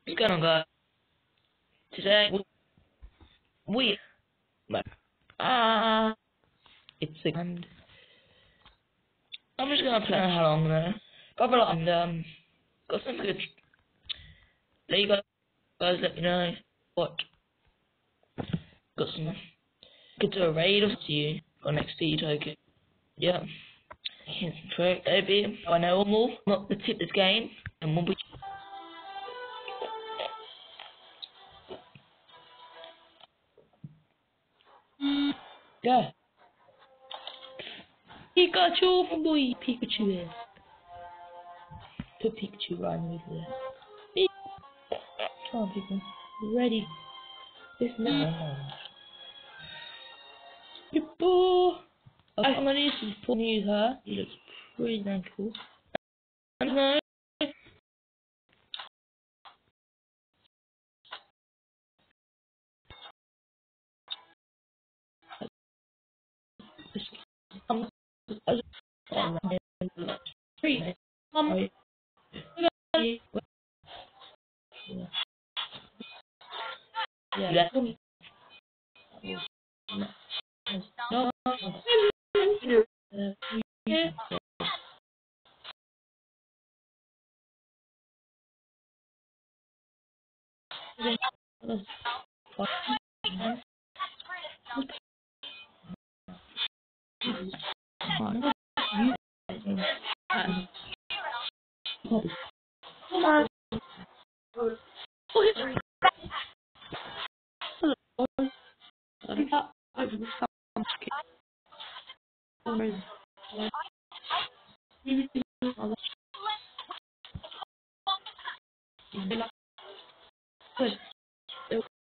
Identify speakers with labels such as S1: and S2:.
S1: What's going on, guys? Today we uh it's and I'm just gonna play how long there. Got a lot and got some good. There you go, guys. Let me know what got some. Get to a raid of you or next to you token. Yeah. Here's some trick. Maybe I know them all. Not the tip this game and we'll be. Yeah. Pikachu, boy, Pikachu is. Put Pikachu right in the middle there. Come on, people. Ready. This now. People. I'm gonna use this poor news her. He looks pretty damn cool. I don't know. I'm three. Yeah. No. Good.